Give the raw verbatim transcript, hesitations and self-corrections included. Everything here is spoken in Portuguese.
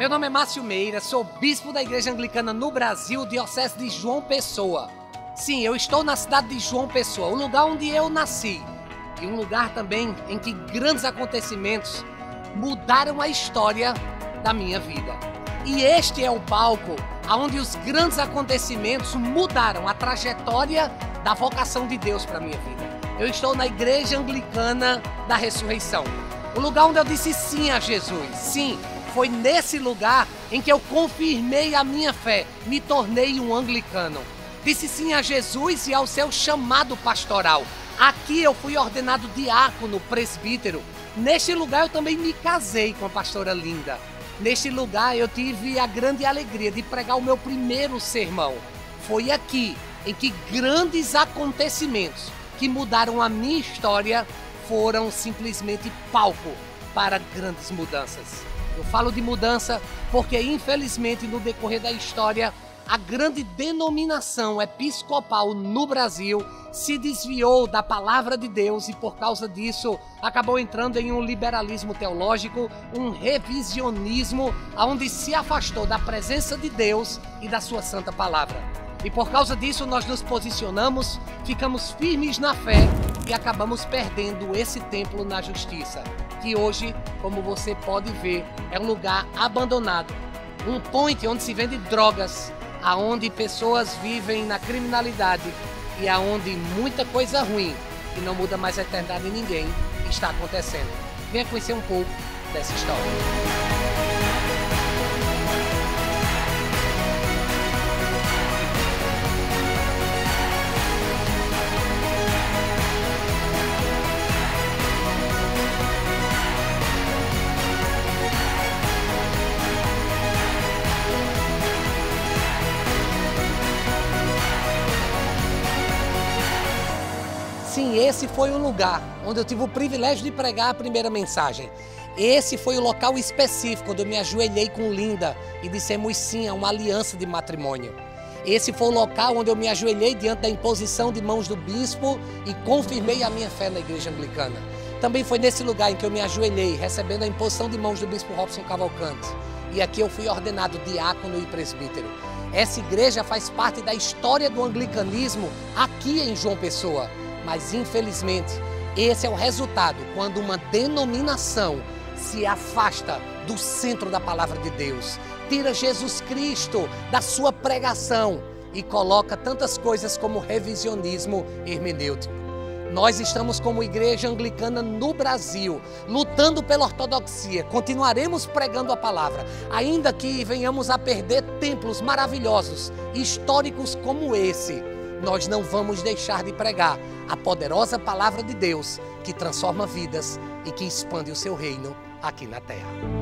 Meu nome é Márcio Meira, sou bispo da Igreja Anglicana no Brasil, diocese de João Pessoa. Sim, eu estou na cidade de João Pessoa, o lugar onde eu nasci. E um lugar também em que grandes acontecimentos mudaram a história da minha vida. E este é o palco onde os grandes acontecimentos mudaram a trajetória da vocação de Deus para a minha vida. Eu estou na Igreja Anglicana da Ressurreição, o lugar onde eu disse sim a Jesus. Sim, foi nesse lugar em que eu confirmei a minha fé, me tornei um anglicano. Disse sim a Jesus e ao seu chamado pastoral. Aqui eu fui ordenado diácono, presbítero. Neste lugar eu também me casei com a pastora Linda. Neste lugar eu tive a grande alegria de pregar o meu primeiro sermão. Foi aqui em que grandes acontecimentos que mudaram a minha história foram simplesmente palco para grandes mudanças. Eu falo de mudança porque, infelizmente, no decorrer da história, a grande denominação episcopal no Brasil se desviou da palavra de Deus e, por causa disso, acabou entrando em um liberalismo teológico, um revisionismo, onde se afastou da presença de Deus e da sua santa palavra. E por causa disso, nós nos posicionamos, ficamos firmes na fé e acabamos perdendo esse templo na justiça, que hoje, como você pode ver, é um lugar abandonado, um point onde se vende drogas, aonde pessoas vivem na criminalidade e aonde muita coisa ruim, que não muda mais a eternidade de ninguém, está acontecendo. Venha conhecer um pouco dessa história. Sim, esse foi o lugar onde eu tive o privilégio de pregar a primeira mensagem. Esse foi o local específico onde eu me ajoelhei com Linda e dissemos sim a uma aliança de matrimônio. Esse foi o local onde eu me ajoelhei diante da imposição de mãos do bispo e confirmei a minha fé na Igreja Anglicana. Também foi nesse lugar em que eu me ajoelhei, recebendo a imposição de mãos do bispo Robson Cavalcante. E aqui eu fui ordenado diácono e presbítero. Essa igreja faz parte da história do anglicanismo aqui em João Pessoa. Mas, infelizmente, esse é o resultado quando uma denominação se afasta do centro da palavra de Deus, tira Jesus Cristo da sua pregação e coloca tantas coisas como revisionismo hermenêutico. Nós estamos como Igreja Anglicana no Brasil, lutando pela ortodoxia, continuaremos pregando a palavra, ainda que venhamos a perder templos maravilhosos, históricos como esse. Nós não vamos deixar de pregar a poderosa palavra de Deus que transforma vidas e que expande o seu reino aqui na terra.